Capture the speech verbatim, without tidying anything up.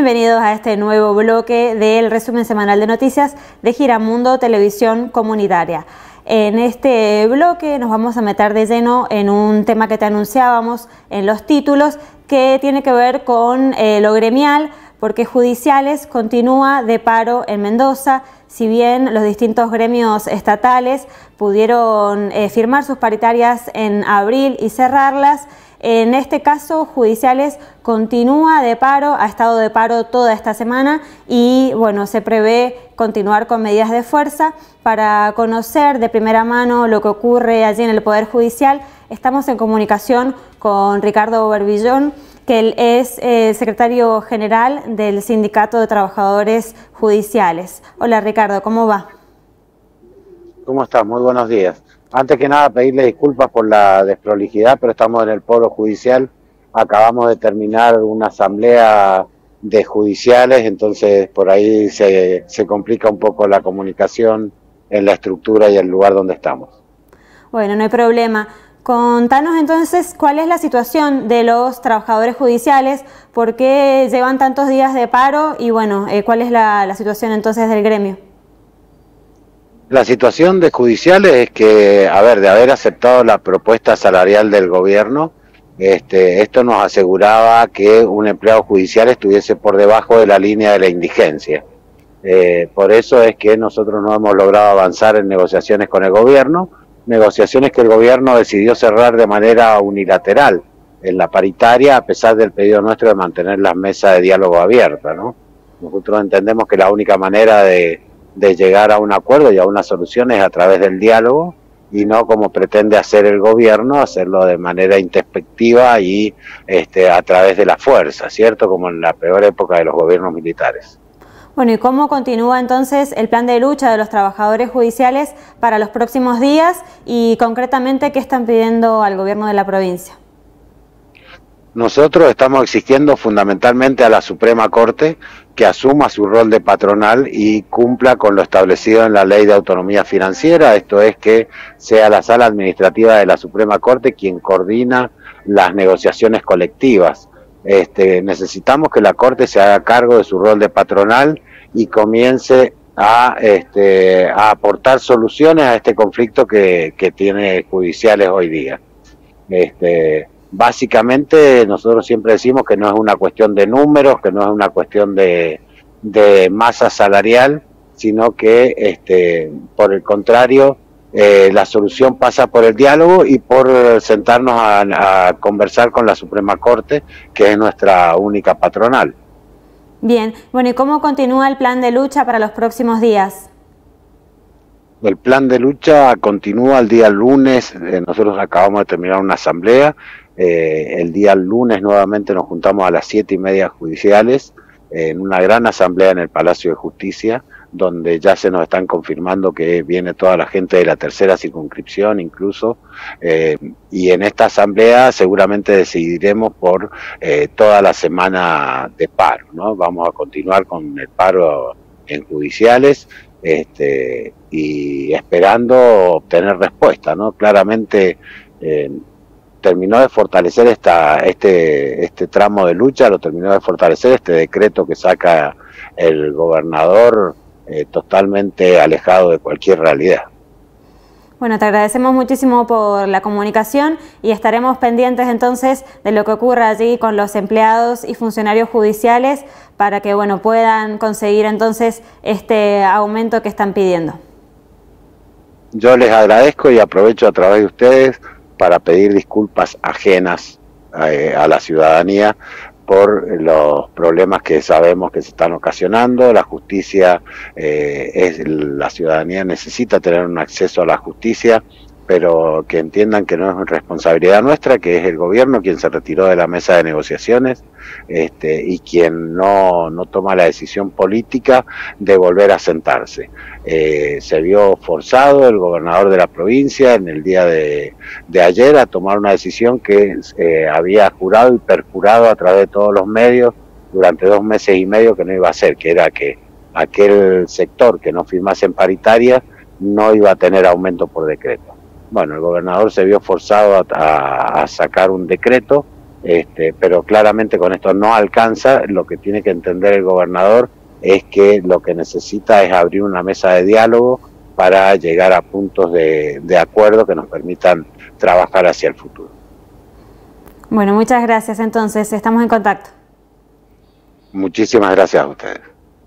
Bienvenidos a este nuevo bloque del resumen semanal de noticias de Giramundo Televisión Comunitaria. En este bloque nos vamos a meter de lleno en un tema que te anunciábamos en los títulos, que tiene que ver con eh, lo gremial, porque Judiciales continúa de paro en Mendoza. Si bien los distintos gremios estatales pudieron eh, firmar sus paritarias en abril y cerrarlas, en este caso Judiciales continúa de paro, ha estado de paro toda esta semana y bueno, se prevé continuar con medidas de fuerza. Para conocer de primera mano lo que ocurre allí en el Poder Judicial, estamos en comunicación con Ricardo Berbillón, que él es eh, secretario general del Sindicato de Trabajadores Judiciales. Hola Ricardo, ¿cómo va? ¿Cómo estás? Muy buenos días. Antes que nada, pedirle disculpas por la desprolijidad, pero estamos en el Polo Judicial. Acabamos de terminar una asamblea de judiciales, entonces por ahí se, se complica un poco la comunicación en la estructura y el lugar donde estamos. Bueno, no hay problema. Contanos entonces cuál es la situación de los trabajadores judiciales, por qué llevan tantos días de paro y bueno, eh, cuál es la, la situación entonces del gremio. La situación de Judiciales es que, a ver, de haber aceptado la propuesta salarial del gobierno, este, esto nos aseguraba que un empleado judicial estuviese por debajo de la línea de la indigencia. Eh, por eso es que nosotros no hemos logrado avanzar en negociaciones con el gobierno, negociaciones que el gobierno decidió cerrar de manera unilateral en la paritaria, a pesar del pedido nuestro de mantener las mesas de diálogo abiertas, ¿no? Nosotros entendemos que la única manera de de llegar a un acuerdo y a una solución es a través del diálogo y no como pretende hacer el gobierno, hacerlo de manera introspectiva y este, a través de la fuerza, ¿cierto? Como en la peor época de los gobiernos militares. Bueno, ¿y cómo continúa entonces el plan de lucha de los trabajadores judiciales para los próximos días y concretamente qué están pidiendo al gobierno de la provincia? Nosotros estamos exigiendo fundamentalmente a la Suprema Corte que asuma su rol de patronal y cumpla con lo establecido en la Ley de Autonomía Financiera, esto es que sea la Sala Administrativa de la Suprema Corte quien coordina las negociaciones colectivas. Este, necesitamos que la Corte se haga cargo de su rol de patronal y comience a, este, a aportar soluciones a este conflicto que, que tiene Judiciales hoy día. Este, Básicamente nosotros siempre decimos que no es una cuestión de números, que no es una cuestión de, de masa salarial, sino que este, por el contrario eh, la solución pasa por el diálogo y por sentarnos a, a conversar con la Suprema Corte, que es nuestra única patronal. Bien, bueno, ¿y cómo continúa el plan de lucha para los próximos días? El plan de lucha continúa el día lunes, eh, nosotros acabamos de terminar una asamblea. Eh, el día lunes nuevamente nos juntamos a las siete y media judiciales eh, en una gran asamblea en el Palacio de Justicia, donde ya se nos están confirmando que viene toda la gente de la tercera circunscripción incluso, eh, y en esta asamblea seguramente decidiremos por eh, toda la semana de paro, ¿no? Vamos a continuar con el paro en judiciales este, y esperando obtener respuesta, ¿no? Claramente eh, terminó de fortalecer esta, este, este tramo de lucha, lo terminó de fortalecer este decreto que saca el gobernador eh, totalmente alejado de cualquier realidad. Bueno, te agradecemos muchísimo por la comunicación y estaremos pendientes entonces de lo que ocurra allí con los empleados y funcionarios judiciales para que bueno, puedan conseguir entonces este aumento que están pidiendo. Yo les agradezco y aprovecho a través de ustedes para pedir disculpas ajenas eh, a la ciudadanía por los problemas que sabemos que se están ocasionando. La justicia, eh, es la ciudadanía necesita tener un acceso a la justicia, pero que entiendan que no es responsabilidad nuestra, que es el gobierno quien se retiró de la mesa de negociaciones este, y quien no, no toma la decisión política de volver a sentarse. Eh, se vio forzado el gobernador de la provincia en el día de, de ayer a tomar una decisión que eh, había jurado y perjurado a través de todos los medios durante dos meses y medio que no iba a hacer, que era que aquel sector que no firmase en paritaria no iba a tener aumento por decreto. Bueno, el gobernador se vio forzado a, a, a sacar un decreto este, pero claramente con esto no alcanza. Lo que tiene que entender el gobernador es que lo que necesita es abrir una mesa de diálogo para llegar a puntos de, de acuerdo que nos permitan trabajar hacia el futuro. Bueno, muchas gracias. Entonces, estamos en contacto. Muchísimas gracias a ustedes.